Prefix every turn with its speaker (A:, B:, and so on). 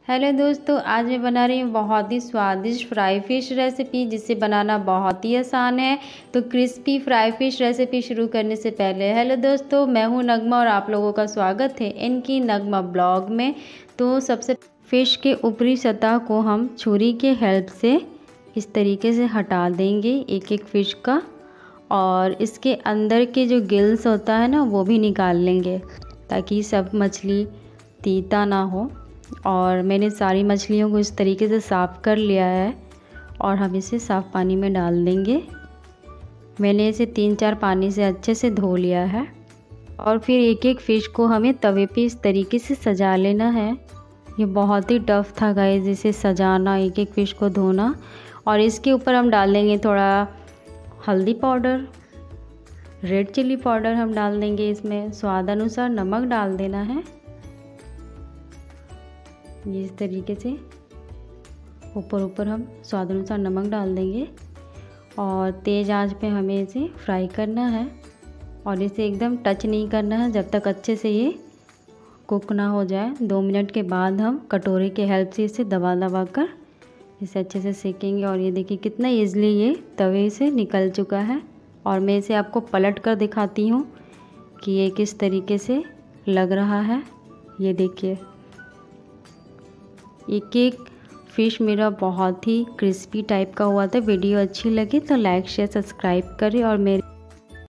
A: Hello दोस्तों, आज मैं बना रही हूँ बहुत ही स्वादिष्ट फ्राई फिश रेसिपी, जिसे बनाना बहुत ही आसान है। तो क्रिस्पी फ्राई फिश रेसिपी शुरू करने से पहले हेलो दोस्तों, मैं हूँ नगमा और आप लोगों का स्वागत है इनकी नगमा ब्लॉग में। तो सबसे फ़िश के ऊपरी सतह को हम छुरी के हेल्प से इस तरीके से हटा देंगे एक एक फ़िश का, और इसके अंदर के जो गिल्स होता है ना वो भी निकाल लेंगे ताकि सब मछली तीता ना हो। और मैंने सारी मछलियों को इस तरीके से साफ़ कर लिया है और हम इसे साफ़ पानी में डाल देंगे। मैंने इसे 3-4 पानी से अच्छे से धो लिया है। और फिर एक एक फ़िश को हमें तवे पे इस तरीके से सजा लेना है। ये बहुत ही टफ़ था गाइस, इसे सजाना, एक एक फ़िश को धोना। और इसके ऊपर हम डाल देंगे थोड़ा हल्दी पाउडर, रेड चिल्ली पाउडर हम डाल देंगे, इसमें स्वाद अनुसार नमक डाल देना है। ये इस तरीके से ऊपर हम स्वाद अनुसार नमक डाल देंगे और तेज़ आंच पे हमें इसे फ्राई करना है। और इसे एकदम टच नहीं करना है जब तक अच्छे से ये कुक ना हो जाए। 2 मिनट के बाद हम कटोरे के हेल्प से इसे दबा कर इसे अच्छे से सेकेंगे। और ये देखिए कितना ईज़िली ये तवे से निकल चुका है। और मैं इसे आपको पलट कर दिखाती हूँ कि ये किस तरीके से लग रहा है। ये देखिए एक एक फ़िश मेरा बहुत ही क्रिस्पी टाइप का हुआ था। वीडियो अच्छी लगे तो लाइक शेयर सब्सक्राइब करें और मेरे